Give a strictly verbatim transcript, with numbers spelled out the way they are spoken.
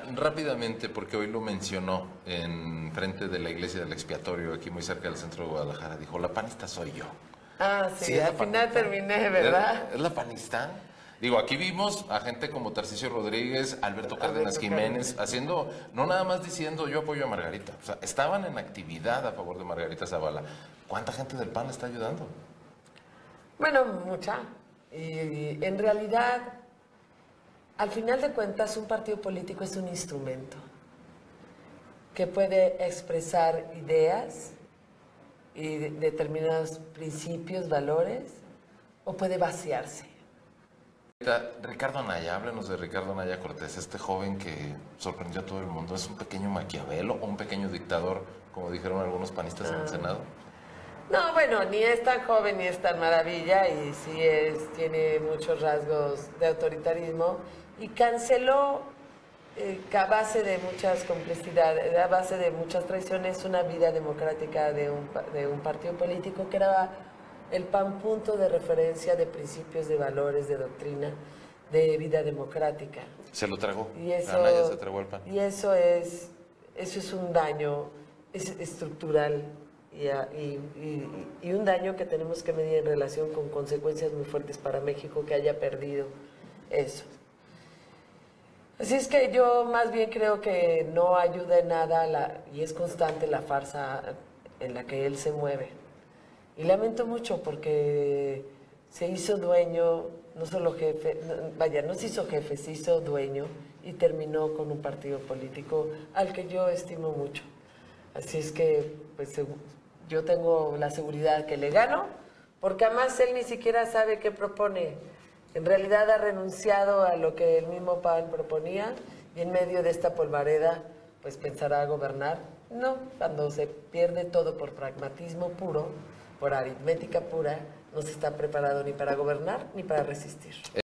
rápidamente, porque hoy lo mencionó en frente de la iglesia del Expiatorio, aquí muy cerca del centro de Guadalajara, dijo, la panista soy yo. Ah, sí, Sí, es al la final panista. terminé, ¿verdad? ¿Es, es la panista? Digo, aquí vimos a gente como Tarcisio Rodríguez, Alberto Cárdenas Alberto Jiménez, Cárdenas. haciendo, no nada más diciendo yo apoyo a Margarita, o sea, estaban en actividad a favor de Margarita Zavala. ¿Cuánta gente del P A N está ayudando? Bueno, mucha. Y, y en realidad, al final de cuentas, un partido político es un instrumento que puede expresar ideas y de- determinados principios, valores, o puede vaciarse. Ricardo Anaya, háblenos de Ricardo Anaya Cortés, este joven que sorprendió a todo el mundo. ¿Es un pequeño Maquiavelo o un pequeño dictador, como dijeron algunos panistas en el Senado? No, bueno, ni es tan joven ni es tan maravilla y sí es, tiene muchos rasgos de autoritarismo y canceló eh, que a base de muchas complejidades, a base de muchas traiciones, una vida democrática de un, pa- de un partido político que era el pan punto de referencia de principios, de valores, de doctrina, de vida democrática. Se lo tragó. Y eso, Anaya se tragó el P A N. y eso es, eso es un daño es estructural y, a- y- y- y un daño que tenemos que medir en relación con consecuencias muy fuertes para México que haya perdido eso. Así es que yo más bien creo que no ayuda en nada la, y es constante la farsa en la que él se mueve. Y lamento mucho porque se hizo dueño, no solo jefe, no- vaya, no se hizo jefe, se hizo dueño y terminó con un partido político al que yo estimo mucho. Así es que pues, segu- yo tengo la seguridad que le gano, porque además él ni siquiera sabe qué propone. En realidad ha renunciado a lo que el mismo P A N proponía y en medio de esta polvareda pues pensará gobernar. No, cuando se pierde todo por pragmatismo puro, por aritmética pura, no se está preparado ni para gobernar ni para resistir.